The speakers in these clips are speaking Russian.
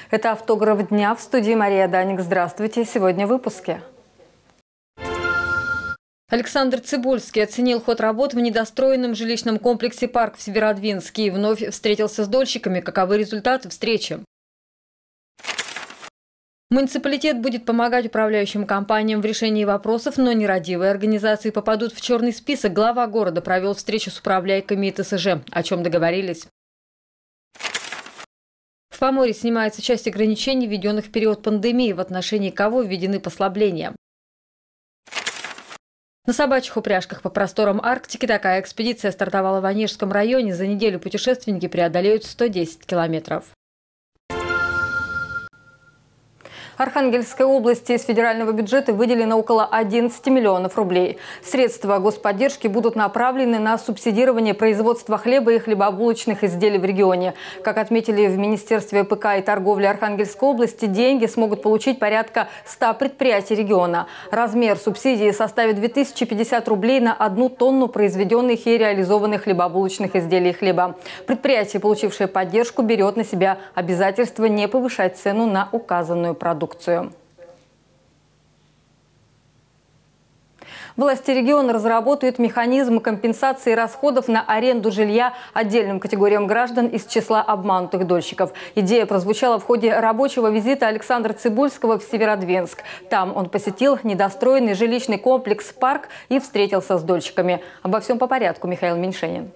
Это автограф дня. В студии Мария Даник. Здравствуйте. Сегодня в выпуске. Александр Цибульский оценил ход работ в недостроенном жилищном комплексе «Парк» в Северодвинске и вновь встретился с дольщиками. Каковы результаты встречи? Муниципалитет будет помогать управляющим компаниям в решении вопросов, но нерадивые организации попадут в черный список. Глава города провел встречу с управляйками и ТСЖ. О чем договорились? В Поморье снимается часть ограничений, введенных в период пандемии, в отношении кого введены послабления. На собачьих упряжках по просторам Арктики такая экспедиция стартовала в Онежском районе. За неделю путешественники преодолеют 110 километров. Архангельской области из федерального бюджета выделено около 11 миллионов рублей. Средства господдержки будут направлены на субсидирование производства хлеба и хлебобулочных изделий в регионе. Как отметили в Министерстве ПК и торговли Архангельской области, деньги смогут получить порядка 100 предприятий региона. Размер субсидии составит 2050 рублей на 1 тонну произведенных и реализованных хлебобулочных изделий хлеба. Предприятие, получившее поддержку, берет на себя обязательство не повышать цену на указанную продукцию. Власти региона разработают механизм компенсации расходов на аренду жилья отдельным категориям граждан из числа обманутых дольщиков. Идея прозвучала в ходе рабочего визита Александра Цибульского в Северодвинск. Там он посетил недостроенный жилищный комплекс «Парк» и встретился с дольщиками. Обо всем по порядку. Михаил Меньшенин.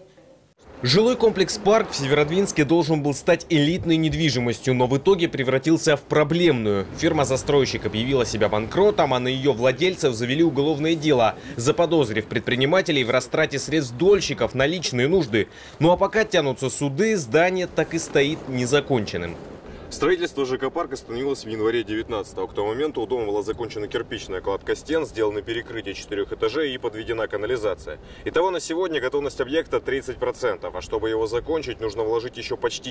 Жилой комплекс «Парк» в Северодвинске должен был стать элитной недвижимостью, но в итоге превратился в проблемную. Фирма-застройщик объявила себя банкротом, а на ее владельцев завели уголовное дело, заподозрив предпринимателей в растрате средств дольщиков на личные нужды. Ну а пока тянутся суды, здание так и стоит незаконченным. Строительство ЖК «Парк» остановилось в январе 19-го. К тому моменту у дома была закончена кирпичная кладка стен, сделано перекрытие 4 этажей и подведена канализация. Итого на сегодня готовность объекта 30%, а чтобы его закончить, нужно вложить еще почти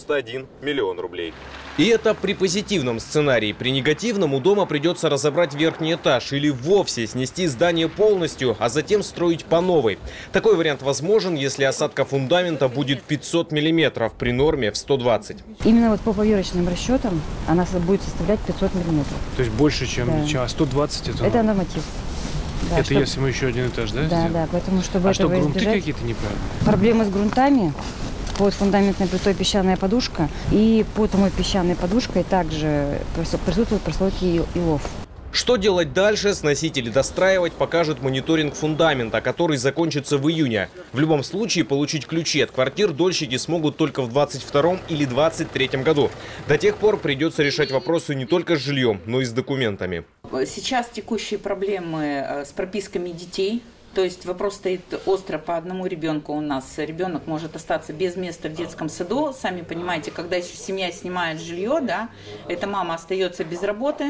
91 миллион рублей. И это при позитивном сценарии. При негативном у дома придется разобрать верхний этаж или вовсе снести здание полностью, а затем строить по новой. Такой вариант возможен, если осадка фундамента будет 500 мм при норме в 120. Именно вот по поверхностным расчетам она будет составлять 500 миллиметров. То есть больше, чем 120 это норматив. Да, это если мы еще один этаж, да? Да, да, поэтому чтобы что, грунты избежать... какие-то неправильные? Проблемы с грунтами. Под фундаментной плитой песчаная подушка. И под самой песчаной подушкой также присутствуют прослойки илов. Что делать дальше, сносить или достраивать, покажет мониторинг фундамента, который закончится в июне. В любом случае, получить ключи от квартир дольщики смогут только в 2022 или 2023 году. До тех пор придется решать вопросы не только с жильем, но и с документами. Сейчас текущие проблемы с прописками детей. То есть вопрос стоит остро по одному ребенку у нас. Ребенок может остаться без места в детском саду. Сами понимаете, когда еще семья снимает жилье, да, эта мама остается без работы.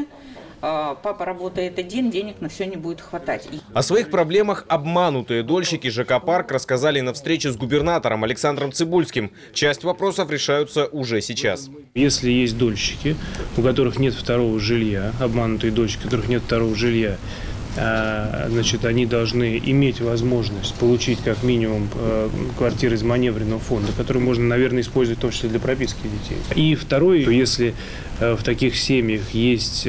Папа работает один, денег на все не будет хватать. О своих проблемах обманутые дольщики ЖК «Парк» рассказали на встрече с губернатором Александром Цибульским. Часть вопросов решаются уже сейчас. Если есть дольщики, у которых нет второго жилья, обманутые дольщики, у которых нет второго жилья, значит, они должны иметь возможность получить как минимум квартиры из маневренного фонда, который можно, наверное, использовать в том числе для прописки детей. И второе, если в таких семьях есть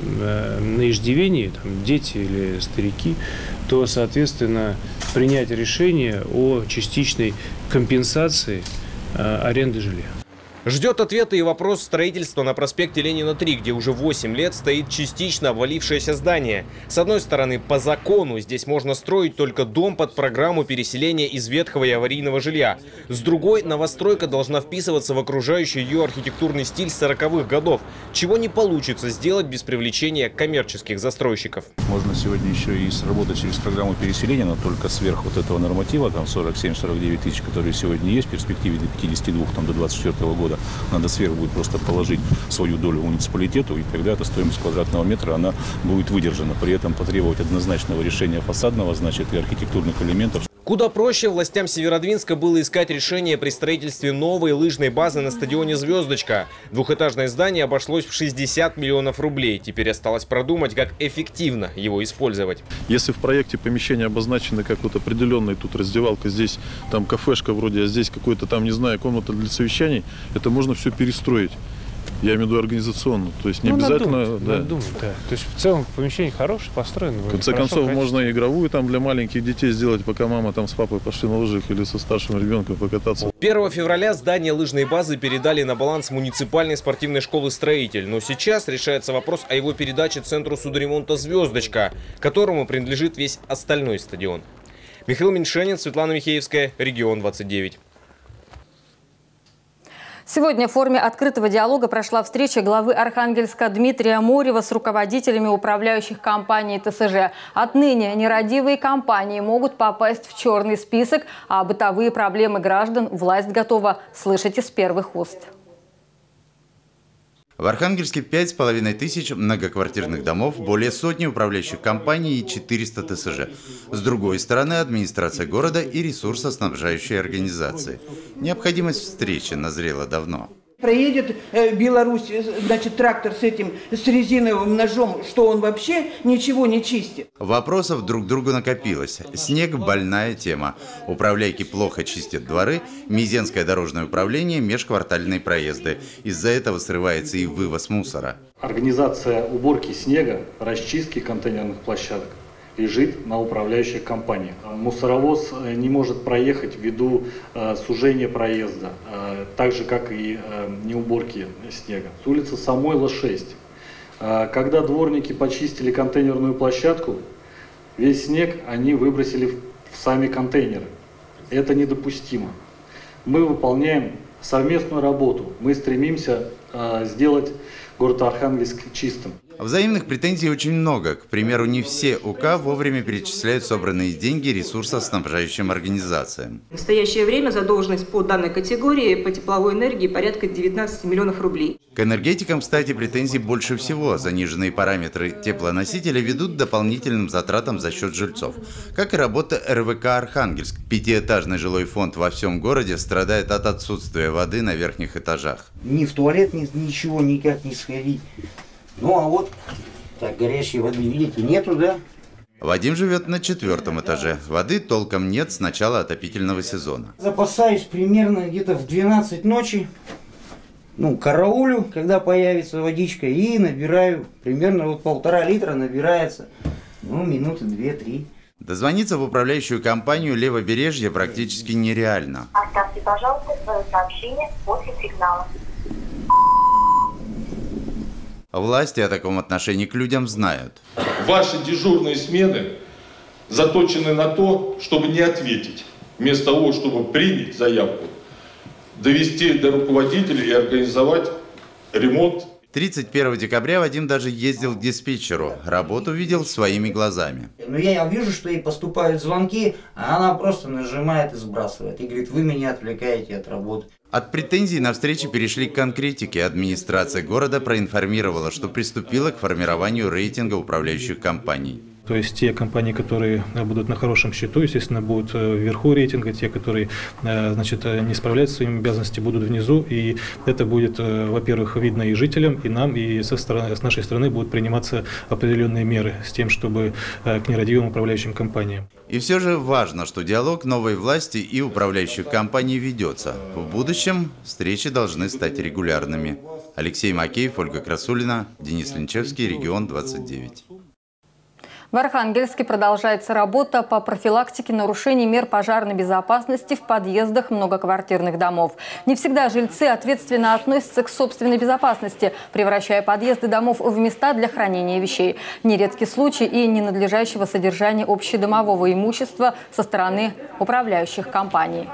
на иждивении там, дети или старики, то, соответственно, принять решение о частичной компенсации аренды жилья. Ждет ответа и вопрос строительства на проспекте Ленина 3, где уже 8 лет стоит частично обвалившееся здание. С одной стороны, по закону здесь можно строить только дом под программу переселения из ветхого и аварийного жилья. С другой, новостройка должна вписываться в окружающий ее архитектурный стиль 40-х годов, чего не получится сделать без привлечения коммерческих застройщиков. Можно сегодня еще и сработать через программу переселения, но только сверх вот этого норматива, там 47-49 тысяч, которые сегодня есть, в перспективе до 52 там, до 24 года. Надо сверху будет просто положить свою долю муниципалитету, и тогда эта стоимость квадратного метра она будет выдержана. При этом потребовать однозначного решения фасадного, значит, и архитектурных элементов. Куда проще властям Северодвинска было искать решение при строительстве новой лыжной базы на стадионе «Звездочка». Двухэтажное здание обошлось в 60 миллионов рублей. Теперь осталось продумать, как эффективно его использовать. Если в проекте помещение обозначено как вот определенная тут раздевалка, здесь там кафешка вроде, а здесь какой-то там, не знаю, комната для совещаний, это можно все перестроить. Я имею в виду организационно. То есть не обязательно... Надумать, да. То есть в целом помещение хорошее, построено. В конце концов, можно и игровую там для маленьких детей сделать, пока мама там с папой пошли на лыжах или со старшим ребенком покататься. 1 февраля здание лыжной базы передали на баланс муниципальной спортивной школы «Строитель». Но сейчас решается вопрос о его передаче центру судоремонта «Звездочка», которому принадлежит весь остальной стадион. Михаил Меньшенин, Светлана Михеевская, Регион 29. Сегодня в форме открытого диалога прошла встреча главы Архангельска Дмитрия Морева с руководителями управляющих компаний ТСЖ. Отныне нерадивые компании могут попасть в черный список, а бытовые проблемы граждан власть готова слышать из первых уст. В Архангельске 5500 многоквартирных домов, более сотни управляющих компаний и 400 ТСЖ. С другой стороны, администрация города и ресурсоснабжающие организации. Необходимость встречи назрела давно. Проедет Беларусь, значит, трактор с резиновым ножом, что он вообще ничего не чистит. Вопросов друг к другу накопилось. Снег – больная тема. Управляйки плохо чистят дворы, Мизенское дорожное управление – межквартальные проезды. Из-за этого срывается и вывоз мусора. Организация уборки снега, расчистки контейнерных площадок лежит на управляющих компаниях. Мусоровоз не может проехать ввиду сужения проезда, так же как и неуборки снега. С улицы Самойла 6. Когда дворники почистили контейнерную площадку, весь снег они выбросили в сами контейнеры. Это недопустимо. Мы выполняем совместную работу. Мы стремимся сделать город Архангельск чистым. Взаимных претензий очень много. К примеру, не все УК вовремя перечисляют собранные деньги ресурсоснабжающим организациям. В настоящее время задолженность по данной категории по тепловой энергии порядка 19 миллионов рублей. К энергетикам, кстати, претензий больше всего. Заниженные параметры теплоносителя ведут к дополнительным затратам за счет жильцов. Как и работа РВК «Архангельск». Пятиэтажный жилой фонд во всем городе страдает от отсутствия воды на верхних этажах. Ни в туалет ничего никак не сходить. Ну а вот так горячей воды, видите, нету, да? Вадим живет на 4-м этаже. Воды толком нет с начала отопительного сезона. Запасаюсь примерно где-то в 12 ночи. Караулю, когда появится водичка, и набираю. Примерно вот 1,5 литра набирается. Минуты 2-3. Дозвониться в управляющую компанию «Левобережье» практически нереально. Оставьте, пожалуйста, свое сообщение после сигнала. Власти о таком отношении к людям знают. Ваши дежурные смены заточены на то, чтобы не ответить. Вместо того, чтобы принять заявку, довести до руководителя и организовать ремонт. 31 декабря Вадим даже ездил к диспетчеру. Работу видел своими глазами. Я вижу, что ей поступают звонки, а она просто нажимает и сбрасывает. И говорит, вы меня отвлекаете от работы. От претензий на встрече перешли к конкретике. Администрация города проинформировала, что приступила к формированию рейтинга управляющих компаний. То есть те компании, которые будут на хорошем счету, естественно, будут вверху рейтинга, те, которые не справляются с своими обязанностями, будут внизу. И это будет, во-первых, видно и жителям, и нам, и с нашей стороны будут приниматься определенные меры с тем, чтобы к нерадивым управляющим компаниям. И все же важно, что диалог новой власти и управляющих компаний ведется. В будущем встречи должны стать регулярными. Алексей Макеев, Ольга Красулина, Денис Линчевский, Регион 29. В Архангельске продолжается работа по профилактике нарушений мер пожарной безопасности в подъездах многоквартирных домов. Не всегда жильцы ответственно относятся к собственной безопасности, превращая подъезды домов в места для хранения вещей. Нередки случаи и ненадлежащего содержания общедомового имущества со стороны управляющих компаний.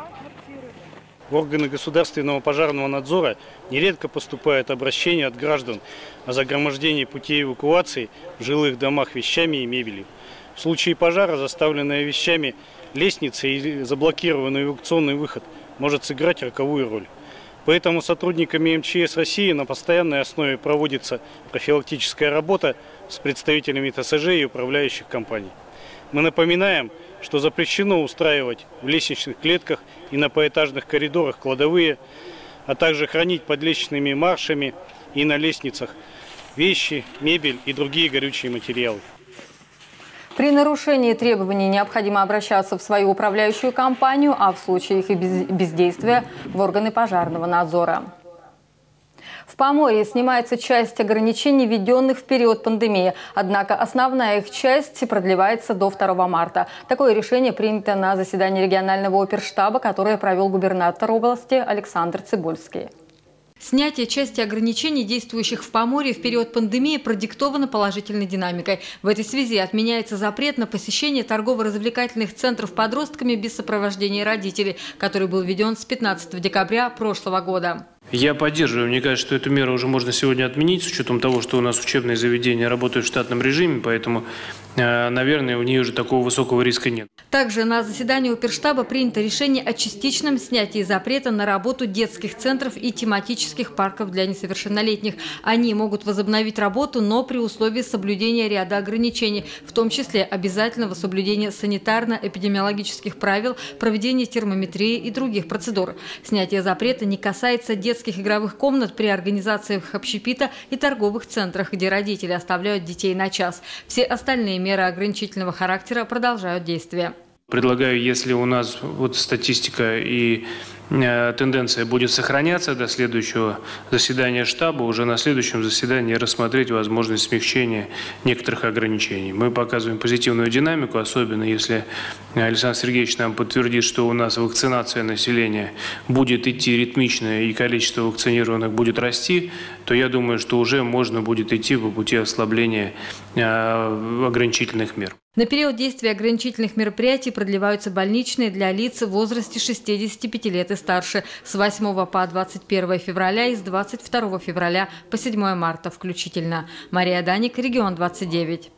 В органы государственного пожарного надзора нередко поступают обращения от граждан о загромождении путей эвакуации в жилых домах вещами и мебелью. В случае пожара заставленная вещами лестница или заблокированный эвакуационный выход может сыграть роковую роль. Поэтому сотрудниками МЧС России на постоянной основе проводится профилактическая работа с представителями ТСЖ и управляющих компаний. Мы напоминаем, что запрещено устраивать в лестничных клетках и на поэтажных коридорах кладовые, а также хранить под лестничными маршами и на лестницах вещи, мебель и другие горючие материалы. При нарушении требований необходимо обращаться в свою управляющую компанию, а в случае их бездействия – в органы пожарного надзора. В Поморье снимается часть ограничений, введенных в период пандемии. Однако основная их часть продлевается до 2 марта. Такое решение принято на заседании регионального оперштаба, которое провел губернатор области Александр Цыбульский. Снятие части ограничений, действующих в Поморье в период пандемии, продиктовано положительной динамикой. В этой связи отменяется запрет на посещение торгово-развлекательных центров подростками без сопровождения родителей, который был введен с 15 декабря прошлого года. Я поддерживаю. Мне кажется, что эту меру уже можно сегодня отменить, с учетом того, что у нас учебные заведения работают в штатном режиме, поэтому, наверное, у нее уже такого высокого риска нет. Также на заседании оперштаба принято решение о частичном снятии запрета на работу детских центров и тематических парков для несовершеннолетних. Они могут возобновить работу, но при условии соблюдения ряда ограничений, в том числе обязательного соблюдения санитарно-эпидемиологических правил, проведения термометрии и других процедур. Снятие запрета не касается детских игровых комнат при организациях общепита и торговых центрах, где родители оставляют детей на час. Все остальные меры ограничительного характера продолжают действие. Предлагаю, если у нас статистика и тенденция будет сохраняться до следующего заседания штаба, уже на следующем заседании рассмотреть возможность смягчения некоторых ограничений. Мы показываем позитивную динамику, особенно если Александр Сергеевич нам подтвердит, что у нас вакцинация населения будет идти ритмично и количество вакцинированных будет расти, то я думаю, что уже можно будет идти по пути ослабления ограничительных мер. На период действия ограничительных мероприятий продлеваются больничные для лиц в возрасте 65 лет и старше с 8 по 21 февраля и с 22 февраля по 7 марта включительно. Мария Даник, Регион 29.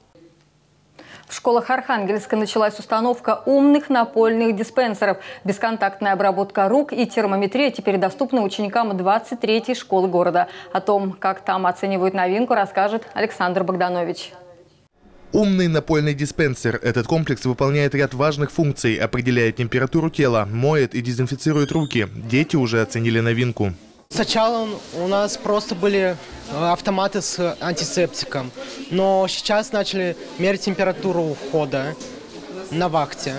В школах Архангельска началась установка умных напольных диспенсеров. Бесконтактная обработка рук и термометрия теперь доступны ученикам 23-й школы города. О том, как там оценивают новинку, расскажет Александр Богданович. Умный напольный диспенсер. Этот комплекс выполняет ряд важных функций, определяет температуру тела, моет и дезинфицирует руки. Дети уже оценили новинку. Сначала у нас просто были автоматы с антисептиком, но сейчас начали мерить температуру входа на вахте.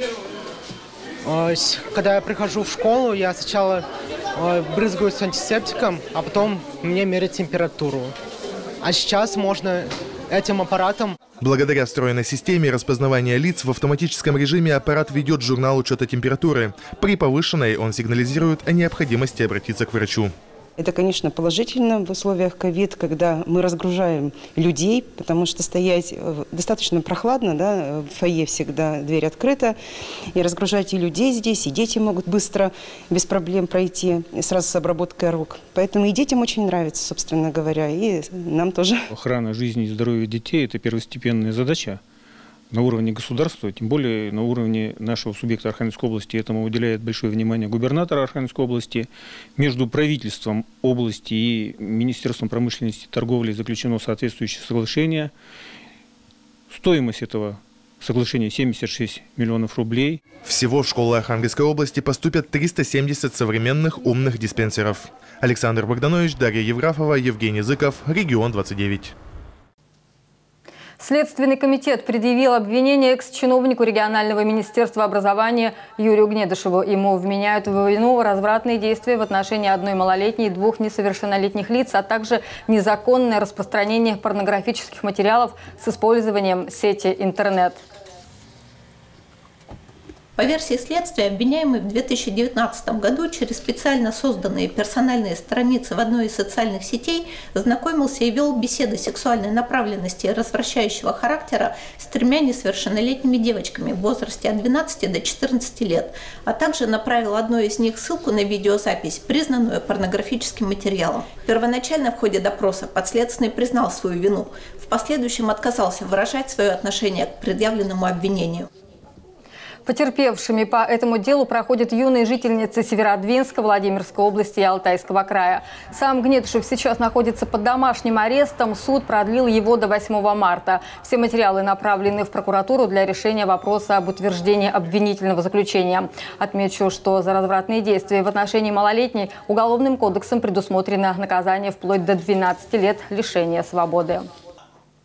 Когда я прихожу в школу, я сначала брызгаюсь антисептиком, а потом мне мерят температуру. А сейчас можно этим аппаратом. Благодаря встроенной системе распознавания лиц в автоматическом режиме аппарат ведет журнал учета температуры. При повышенной он сигнализирует о необходимости обратиться к врачу. Это, конечно, положительно в условиях ковид, когда мы разгружаем людей, потому что стоять достаточно прохладно, да, в фойе всегда дверь открыта, и разгружать и людей здесь, и дети могут быстро, без проблем пройти, сразу с обработкой рук. Поэтому и детям очень нравится, собственно говоря, и нам тоже. Охрана жизни и здоровья детей – это первостепенная задача на уровне государства, тем более на уровне нашего субъекта Архангельской области. Этому уделяет большое внимание губернатор Архангельской области. Между правительством области и Министерством промышленности и торговли заключено соответствующее соглашение. Стоимость этого соглашения 76 миллионов рублей. Всего в школы Архангельской области поступят 370 современных умных диспенсеров. Александр Богданович, Дарья Евграфова, Евгений Зыков, Регион 29. Следственный комитет предъявил обвинение экс-чиновнику регионального министерства образования Юрию Гнедышеву. Ему вменяют в вину развратные действия в отношении одной малолетней и 2 несовершеннолетних лиц, а также незаконное распространение порнографических материалов с использованием сети интернет. По версии следствия, обвиняемый в 2019 году через специально созданные персональные страницы в одной из социальных сетей знакомился и вел беседы сексуальной направленности и развращающего характера с 3 несовершеннолетними девочками в возрасте от 12 до 14 лет, а также направил одной из них ссылку на видеозапись, признанную порнографическим материалом. Первоначально в ходе допроса подследственный признал свою вину, в последующем отказался выражать свое отношение к предъявленному обвинению. Потерпевшими по этому делу проходят юные жительницы Северодвинска, Владимирской области и Алтайского края. Сам Гнедышев сейчас находится под домашним арестом. Суд продлил его до 8 марта. Все материалы направлены в прокуратуру для решения вопроса об утверждении обвинительного заключения. Отмечу, что за развратные действия в отношении малолетней Уголовным кодексом предусмотрено наказание вплоть до 12 лет лишения свободы.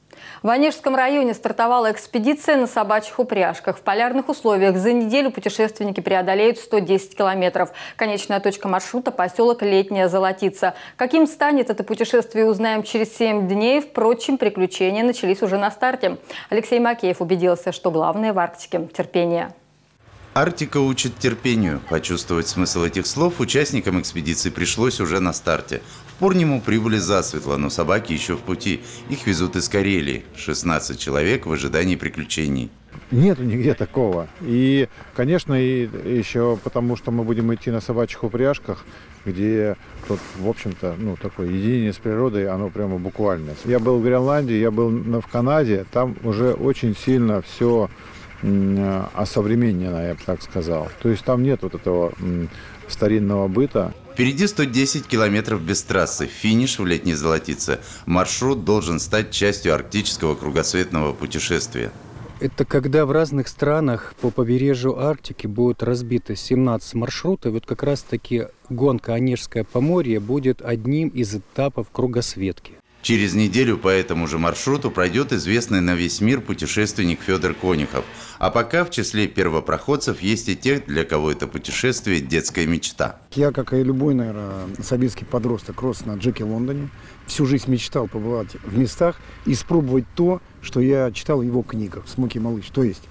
В Онежском районе стартовала экспедиция на собачьих упряжках. В полярных условиях за неделю путешественники преодолеют 110 километров. Конечная точка маршрута – поселок Летняя Золотица. Каким станет это путешествие, узнаем через 7 дней. Впрочем, приключения начались уже на старте. Алексей Макеев убедился, что главное в Арктике – терпение. Арктика учит терпению. Почувствовать смысл этих слов участникам экспедиции пришлось уже на старте. В Пурниму прибыли засветло, но собаки еще в пути. Их везут из Карелии. 16 человек в ожидании приключений. Нету нигде такого. И, конечно, и еще потому, что мы будем идти на собачьих упряжках, где тут, в общем-то, такое единение с природой, оно прямо буквально. Я был в Гренландии, я был в Канаде, там уже очень сильно все осовременено, я бы так сказал. То есть там нет вот этого старинного быта. Впереди 110 километров без трассы. Финиш в Летней Золотице. Маршрут должен стать частью арктического кругосветного путешествия. Это когда в разных странах по побережью Арктики будут разбиты 17 маршрутов. Вот как раз-таки гонка Онежское Поморье будет одним из этапов кругосветки. Через неделю по этому же маршруту пройдет известный на весь мир путешественник Федор Конюхов. А пока в числе первопроходцев есть и те, для кого это путешествие – детская мечта. Я, как и любой, наверное, советский подросток, рос на Джеке Лондоне. Всю жизнь мечтал побывать в местах и испробовать то, что я читал в его книгах «Смоки Малыш». То есть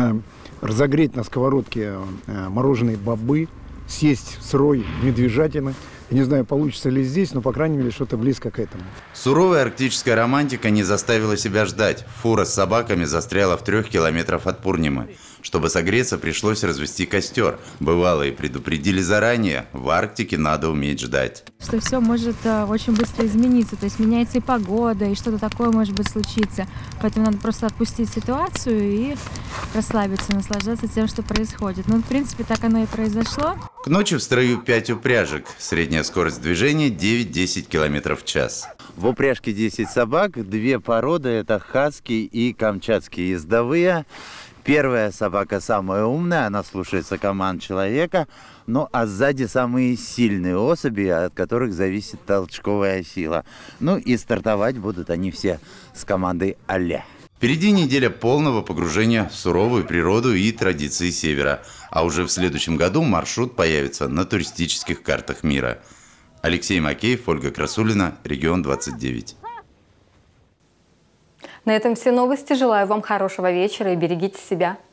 разогреть на сковородке мороженые бобы, съесть сырой медвежатины. Я не знаю, получится ли здесь, но, по крайней мере, что-то близко к этому. Суровая арктическая романтика не заставила себя ждать. Фура с собаками застряла в 3 километрах от Пурнимы. Чтобы согреться, пришлось развести костер. Бывалые предупредили заранее. В Арктике надо уметь ждать. Что все может очень быстро измениться. То есть меняется и погода, и что-то такое может быть случиться. Поэтому надо просто отпустить ситуацию и расслабиться, наслаждаться тем, что происходит. Ну, в принципе, так оно и произошло. К ночи в строю 5 упряжек. Средняя скорость движения 9-10 км в час. В упряжке 10 собак, 2 породы. Это хаски и камчатские ездовые. Первая собака самая умная, она слушается команд человека. Ну а сзади самые сильные особи, от которых зависит толчковая сила. Ну и стартовать будут они все с командой «Аля». Впереди неделя полного погружения в суровую природу и традиции Севера. А уже в следующем году маршрут появится на туристических картах мира. Алексей Макеев, Ольга Красулина, Регион 29. На этом все новости. Желаю вам хорошего вечера и берегите себя.